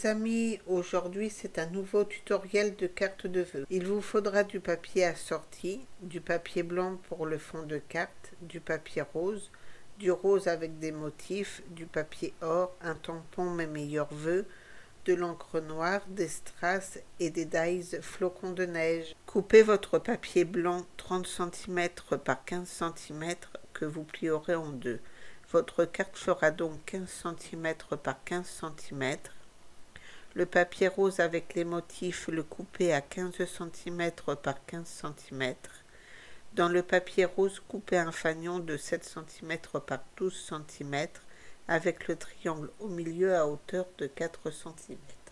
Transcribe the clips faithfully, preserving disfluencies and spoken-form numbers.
les amis, aujourd'hui c'est un nouveau tutoriel de carte de vœux. Il vous faudra du papier assorti, du papier blanc pour le fond de carte, du papier rose, du rose avec des motifs, du papier or, un tampon mes meilleurs vœux, de l'encre noire, des strass et des dies flocons de neige. Coupez votre papier blanc trente centimètres par quinze centimètres que vous plierez en deux. Votre carte fera donc quinze centimètres par quinze centimètres. Le papier rose avec les motifs, le coupez à quinze centimètres par quinze centimètres. Dans le papier rose, coupez un fanion de sept centimètres par douze centimètres avec le triangle au milieu à hauteur de quatre centimètres.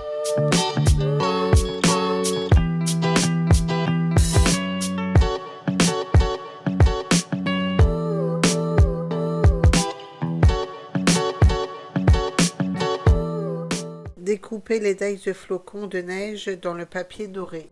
Découpez les dies de flocons de neige dans le papier doré.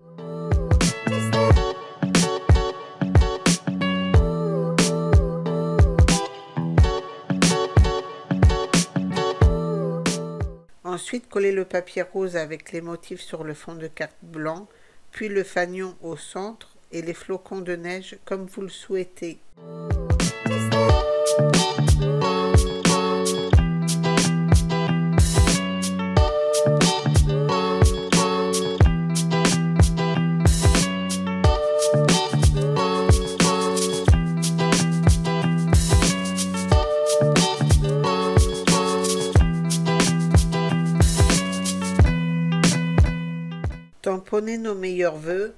Ensuite, collez le papier rose avec les motifs sur le fond de carte blanc, puis le fanion au centre et les flocons de neige comme vous le souhaitez. Tamponnez nos meilleurs vœux.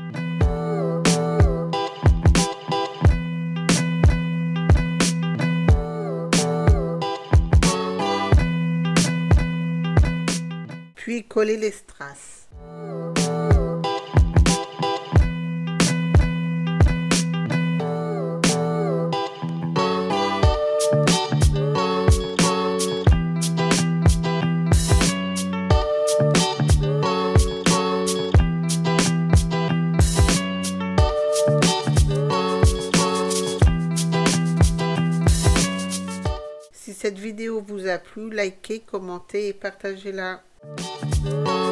Puis collez les strass. Si cette vidéo vous a plu, likez, commentez et partagez-la.